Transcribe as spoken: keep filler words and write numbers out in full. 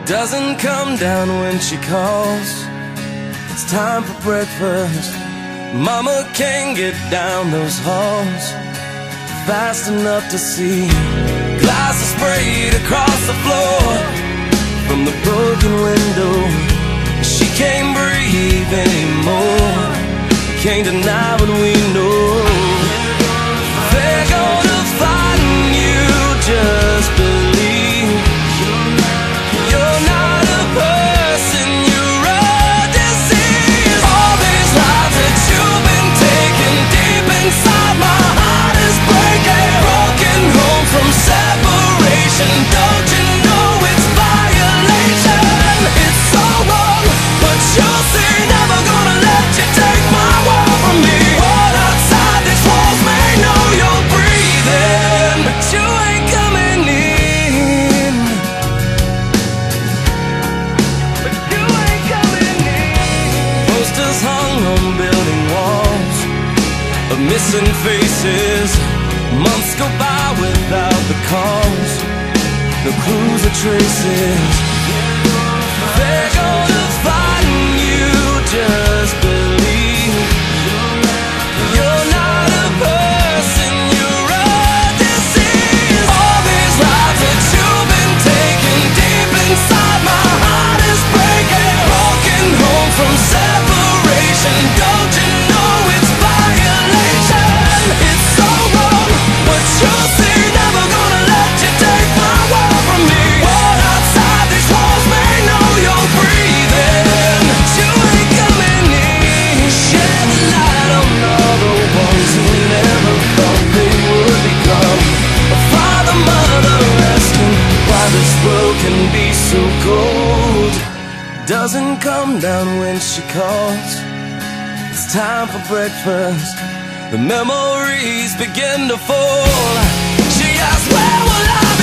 doesn't come down when she calls. It's time for breakfast. Mama can't get down those halls fast enough to see glasses sprayed across the floor from the broken window. She can't breathe anymore. Can't deny what we know. They're gonna find you, just believe. You're not a person, you're a disease. All these lives that you've been taking, deep inside my heart is breaking. Broken home from separation, don't you know it's violation? It's so wrong, but you'll see. Never gonna let you take my world from me. What outside these walls may know you're breathing, but you ain't coming in. But you ain't coming in. Posters hung on building walls of missing faces. Months go by without the calls, no clues or traces. They're gonna find you, just believe. You're not a person, you're a disease. All these lives that you've been taking, deep inside my heart is breaking. Broken home from separation, don't you know it's violation? It's so wrong, but you'll see. Never gonna let you take my world from me. What outside these walls may know you're breathing, but you ain't coming in. Shed the light on all the ones who never thought they would become a father, mother, asking why this world can be so cold. Doesn't come down when she calls. It's time for breakfast. The memories begin to fall. She asks, where will I